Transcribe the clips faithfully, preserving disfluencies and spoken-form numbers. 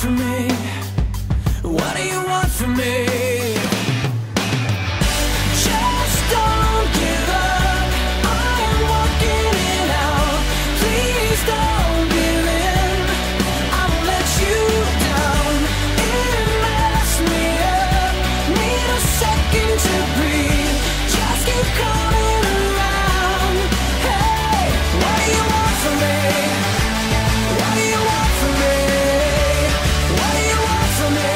from me? What do you want from me? Just don't give up. I am walking it out. Please don't give in. I won't let you down. It messed me up. Need a second to breathe. Just keep coming around. Hey, what do you want from me? What do you want from me? What do you want from me?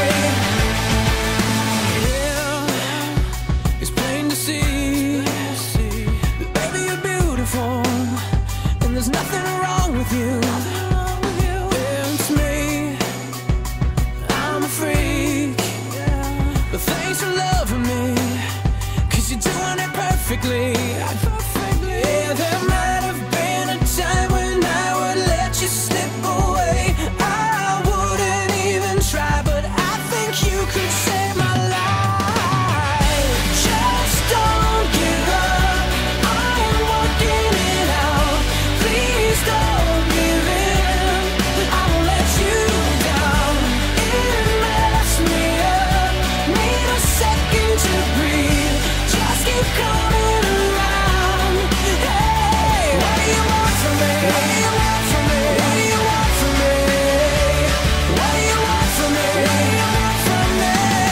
Yeah, it's plain to see that baby you're beautiful, and there's nothing wrong with you. Yeah, it's me, I'm a freak, but thanks for loving me, 'cause you're doing it perfectly. Yeah, there might have been a time when I would let you slip away. I wouldn't even try, but I think you could save my life. Just don't give up. I am working it out. Please don't give in. I won't let you down. It messed me up. Need a second to breathe. Just keep coming around. Hey, what do you want from me? What do you want from me? What do you want from me? What do you want from me? What do you want from me?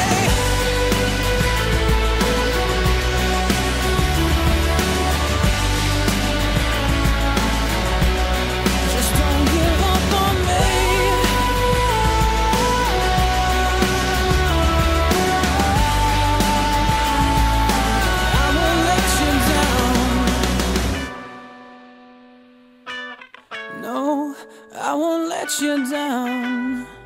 Just don't give up on me. I won't let you down. No, I won't let you down.